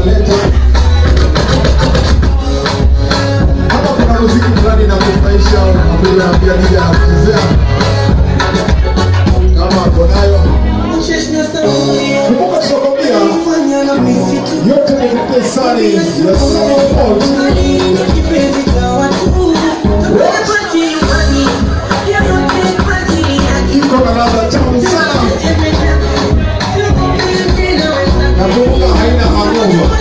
wanaleta. Hapa kuna muziki fulani na kufaisha na pia DJ anachezea. Kama uko nayo. Kumbuka tunakwambia yote ni pesani ya support. Iko na ladha tamu sana. Na kumbuka haina hangover.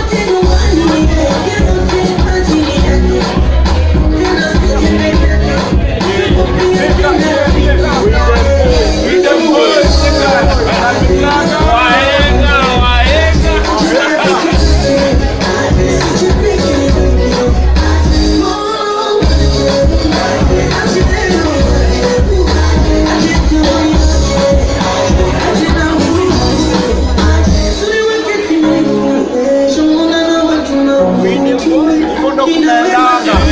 Kundo kunaendanga